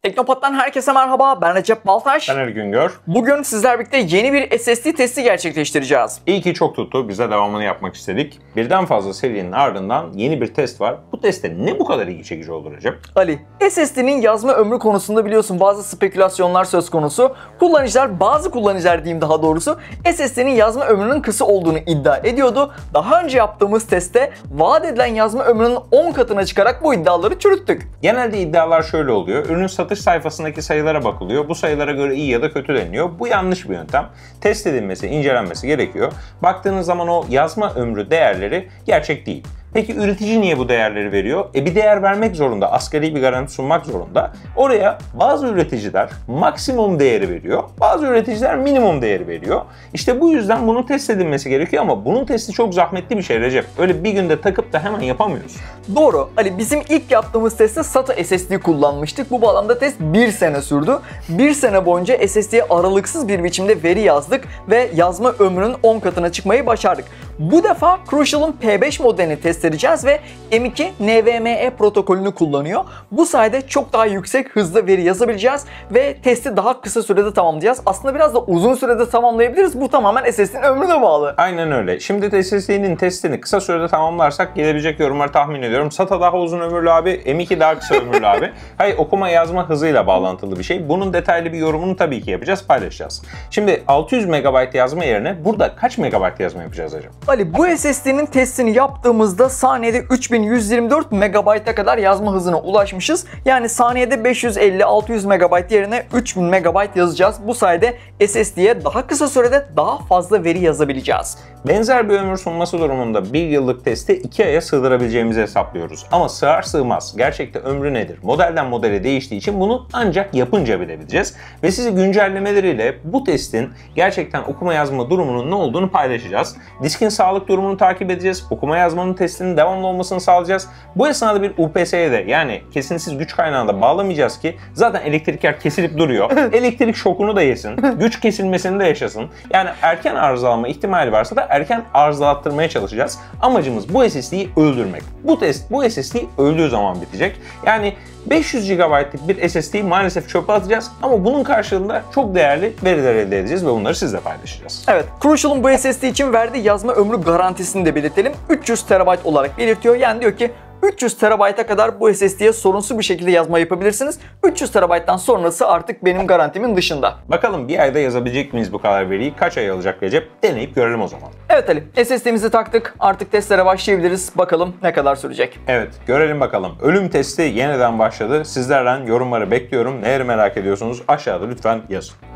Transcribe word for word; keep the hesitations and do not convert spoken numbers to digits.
Teknopat'tan herkese merhaba, ben Recep Baltaş. Ben Ali Güngör. Bugün sizlerle birlikte yeni bir S S D testi gerçekleştireceğiz. İyi ki çok tuttu, biz de devamını yapmak istedik. Birden fazla serinin ardından yeni bir test var. Bu testte ne bu kadar ilgi çekici olur Recep? Ali, S S D'nin yazma ömrü konusunda biliyorsun bazı spekülasyonlar söz konusu. Kullanıcılar, bazı kullanıcılar diyeyim daha doğrusu, S S D'nin yazma ömrünün kısa olduğunu iddia ediyordu. Daha önce yaptığımız testte vaat edilen yazma ömrünün on katına çıkarak bu iddiaları çürüttük. Genelde iddialar şöyle oluyor. Ürün satış sayfasındaki sayılara bakılıyor. Bu sayılara göre iyi ya da kötü deniliyor. Bu yanlış bir yöntem. Test edilmesi, incelenmesi gerekiyor. Baktığınız zaman o yazma ömrü değerleri gerçek değil. Peki üretici niye bu değerleri veriyor? E bir değer vermek zorunda, asgari bir garanti sunmak zorunda. Oraya bazı üreticiler maksimum değeri veriyor, bazı üreticiler minimum değeri veriyor. İşte bu yüzden bunun test edilmesi gerekiyor ama bunun testi çok zahmetli bir şey Recep. Öyle bir günde takıp da hemen yapamıyoruz. Doğru. Ali, bizim ilk yaptığımız testte SATA S S D kullanmıştık. Bu bağlamda test bir sene sürdü. bir sene boyunca S S D'ye aralıksız bir biçimde veri yazdık ve yazma ömrünün on katına çıkmayı başardık. Bu defa Crucial'ın P beş modelini test edeceğiz ve M iki N V M E protokolünü kullanıyor. Bu sayede çok daha yüksek hızda veri yazabileceğiz ve testi daha kısa sürede tamamlayacağız. Aslında biraz da uzun sürede tamamlayabiliriz. Bu tamamen S S D'nin ömrüne bağlı. Aynen öyle. Şimdi de S S D'nin testini kısa sürede tamamlarsak gelebilecek yorumları tahmin ediyorum. SATA daha uzun ömürlü abi, M iki daha kısa ömürlü abi. Hayır, okuma yazma hızıyla bağlantılı bir şey. Bunun detaylı bir yorumunu tabii ki yapacağız, paylaşacağız. Şimdi altı yüz megabayt yazma yerine burada kaç megabayt yazma yapacağız acaba? Ali, bu S S D'nin testini yaptığımızda saniyede üç bin yüz yirmi dört megabayta kadar yazma hızına ulaşmışız. Yani saniyede beş yüz elli altı yüz megabayt yerine üç bin megabayt yazacağız. Bu sayede S S D'ye daha kısa sürede daha fazla veri yazabileceğiz. Benzer bir ömür sunması durumunda bir yıllık testi iki aya sığdırabileceğimizi hesaplıyoruz. Ama sığar sığmaz gerçekte ömrü nedir? Modelden modele değiştiği için bunu ancak yapınca bilebileceğiz. Ve size güncellemeleriyle bu testin gerçekten okuma yazma durumunun ne olduğunu paylaşacağız. Diskin sağlık durumunu takip edeceğiz. Okuma yazmanın testinin devamlı olmasını sağlayacağız. Bu esnada bir U P S'ye de, yani kesintisiz güç kaynağına da bağlamayacağız ki zaten elektrikler kesilip duruyor. Elektrik şokunu da yesin. Güç kesilmesini de yaşasın. Yani erken arızalama ihtimali varsa da erken arızalattırmaya çalışacağız. Amacımız bu S S D'yi öldürmek. Bu test bu S S D öldüğü zaman bitecek. Yani beş yüz gigabaytlık bir S S D'yi maalesef çöpe atacağız ama bunun karşılığında çok değerli veriler elde edeceğiz ve bunları sizle paylaşacağız. Evet, Crucial'ın bu S S D için verdiği yazma ömrü garantisini de belirtelim. üç yüz terabayt olarak belirtiyor. Yani diyor ki üç yüz terabayta kadar bu S S D'ye sorunsuz bir şekilde yazma yapabilirsiniz. üç yüz terabayttan sonrası artık benim garantimin dışında. Bakalım bir ayda yazabilecek miyiz bu kadar veriyi? Kaç ay alacak Recep? Deneyip görelim o zaman. Evet Ali, S S D'mizi taktık. Artık testlere başlayabiliriz. Bakalım ne kadar sürecek. Evet, görelim bakalım. Ölüm testi yeniden başladı. Sizlerden yorumları bekliyorum. Neleri merak ediyorsunuz? Aşağıda lütfen yazın.